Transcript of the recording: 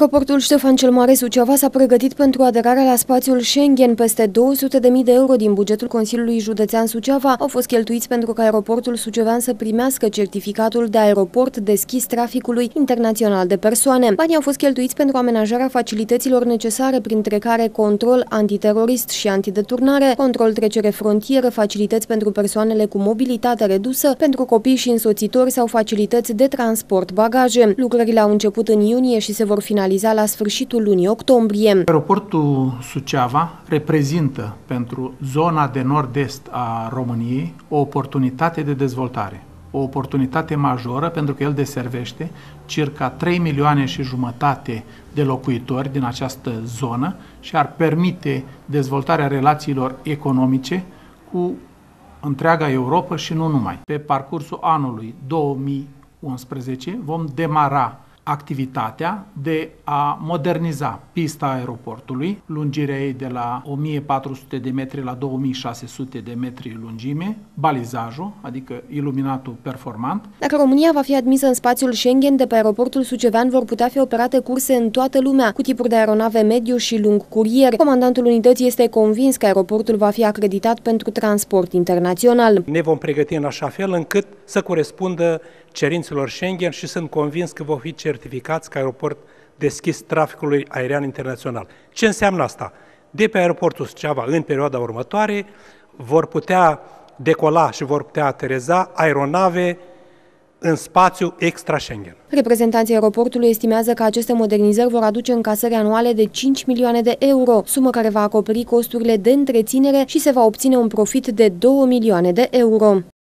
Aeroportul Ștefan cel Mare Suceava s-a pregătit pentru aderarea la spațiul Schengen. Peste 200.000 de euro din bugetul Consiliului Județean Suceava au fost cheltuiți pentru ca aeroportul sucevean să primească certificatul de aeroport deschis traficului internațional de persoane. Banii au fost cheltuiți pentru amenajarea facilităților necesare, printre care control antiterorist și antideturnare, control trecere frontieră, facilități pentru persoanele cu mobilitate redusă, pentru copii și însoțitori sau facilități de transport bagaje. Lucrările au început în iunie și se vor finaliza la sfârșitul lunii octombrie. Aeroportul Suceava reprezintă pentru zona de nord-est a României o oportunitate de dezvoltare, o oportunitate majoră pentru că el deservește circa 3 milioane și jumătate de locuitori din această zonă și ar permite dezvoltarea relațiilor economice cu întreaga Europa și nu numai. Pe parcursul anului 2011 vom demara activitatea de a moderniza pista aeroportului, lungirea ei de la 1400 de metri la 2600 de metri lungime, balizajul, adică iluminatul performant. Dacă România va fi admisă în spațiul Schengen, de pe aeroportul sucevean vor putea fi operate curse în toată lumea, cu tipuri de aeronave mediu și lung curier. Comandantul unității este convins că aeroportul va fi acreditat pentru transport internațional. Ne vom pregăti în așa fel încât să corespundă cerințelor Schengen și sunt convins că vor fi certificați ca aeroport deschis traficului aerian internațional. Ce înseamnă asta? De pe aeroportul Suceava, în perioada următoare, vor putea decola și vor putea ateriza aeronave în spațiu extra-Schengen. Reprezentanții aeroportului estimează că aceste modernizări vor aduce încasări anuale de 5 milioane de euro, sumă care va acoperi costurile de întreținere și se va obține un profit de 2 milioane de euro.